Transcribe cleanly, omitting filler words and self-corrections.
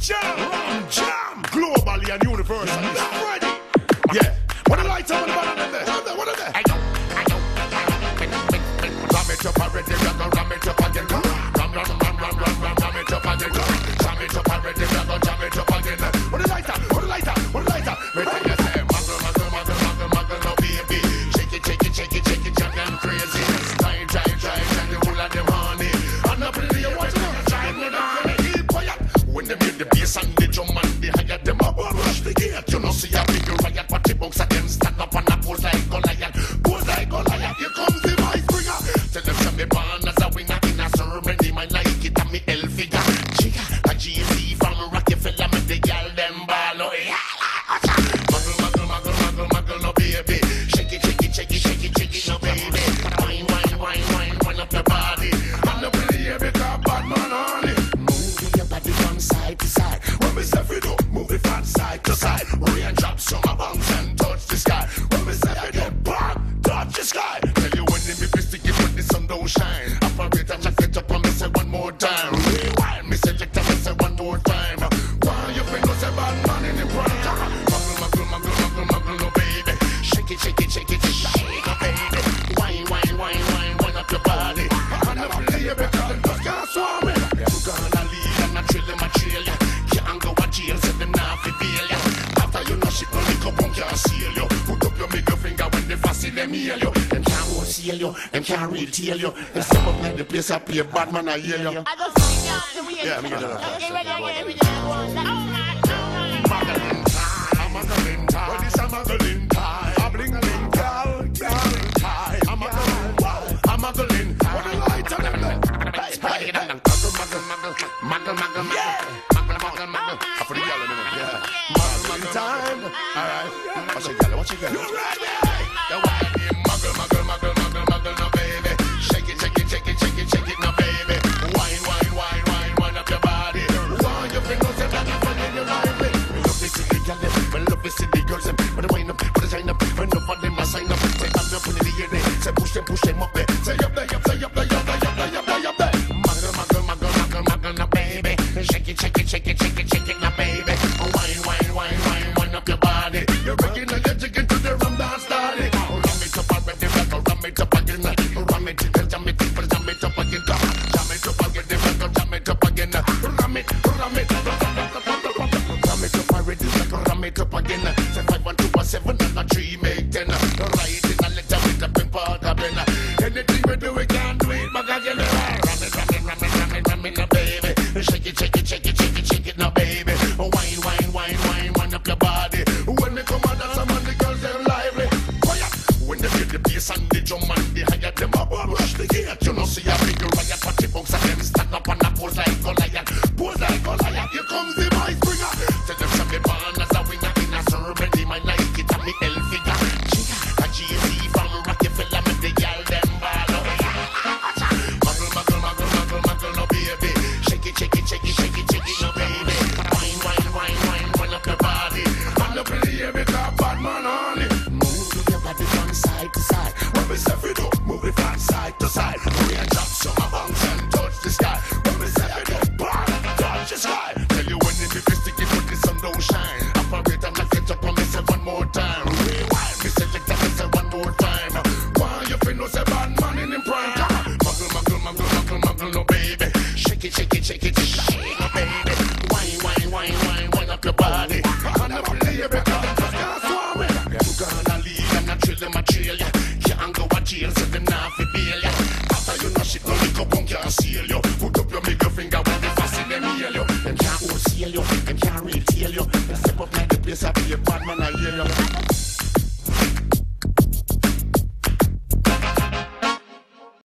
Jam, globally and universally. Ready? Yeah. What the lights on the bottom of there? What are they? Ram it up already, ram it up again. Ram it up again. Jam it up already, jam it up again. What the lighter? What the lighter? What the lighter? Me tell you say, muggle, no baby. Shake it, jam them crazy. Try, the whole of them honey. And up in the watch, try to keep quiet. When they make the bass and the drum and the hi-hat, them up rush the gate. You know see a big riot, but the bunks of them stand up and a pose like Goliath. Pose like Goliath, here comes the voice bringer. Tell them some me born as a winner in a ceremony. Man like it and me hell figure. Jigga, a G-Z from Rockefeller, me the girl them ball. Oh yeah, muggle, no baby. Shake it, no baby. Wine up your body. I'm not really a big bad man on it. Move your body from side to side. When we say we do, move it from side to side. Rain drop some bounce and touch the sky. When we say we do, bang, touch the sky. Tell you when they be sticky, but the sun don't shine. Operator, check it up and me say one more time. Rewind, me say check it up and say one more time. Why you think no say bad man in the front? Muggle, no baby. Shake it, no baby. Wine up your body. I'm not really a because them just can't swam it. You gonna lead and I trail ya. Can't go a jail, say them not fi bail ya. After you know shit, no lick up and can't seal you. Put up your middle finger when they fussy them heal you. Them can't wholesale you, them can't retail you. They step up like the place I play bad man I hear you. I just find out the way. Yeah, me get that. Okay, ready, Muggling time. Well, this a muggling time. A bling gal time. A muggling. What the lights on them there? Muggle. Yeah. Muggle. For the gal in a minute. Yeah. Muggling time. All right. What you got? You ready? The one muggle, no baby. Shake it, no baby. Wine up your body. Why you feel no say that I'm funny, you lively. Love this city, gal, love this city girls, but the wine up, but the shine up, when no for them I sign up. Say I'm up in the air, say push them up there. Say up there. Muggle, no baby. Shake it, no baby. Wine up your body. You're breaking the edge, get to the rum dance started. Rum it up already, rum it up again. Rum it up again. Jam it up again, jam it up again. Rum it up already, rum it up again. Say 5 1 2 7 and a 3 make 10. Write in a letter with a pen for the pen. Anything we do, we can't do it back again. Rum it, no baby. Shake it, no baby. Wine up your body. When they come out, that's some of the girls they're lively. Quiet. When they feel the bass and the drum and the hi-hat, them up rush the gate. You know see a big riot, but the bunks of them stand up and a pose like Goliath. Pose like Goliath. Here comes the voice bringer. Tell them some be born as a winner in a ceremony. Man like it and me hell figure. Jigga, a G-Z from Rockefeller, me the girl them ball. Muggle, no baby. Shake it, no baby. Wine up your body. I'm not really a bit of bad man on it. Move your body from side to side. When we say we do, move it from side to side. We a drop some bounce and touch the sky. When we say we do, bang, touch the sky. Tell you when it be sticky, but the sun don't shine. Operator, knock it up and me say one more time. Rewind, me say check that, me say one more time. Why you feel no say bad man in him prime? Muggle, no baby. Shake it, no baby. Wine up your body. I'm not really a bit of just can't swam it. You gonna lead and I trail ya. Can't go a jail, so them not fi bail ya. After you know shit, no lick up and can't seal you. Put up your middle finger when they fussy them heal you. Them can't wholesale you, them can't retail you. They step up like the place I be a bad man I hear you.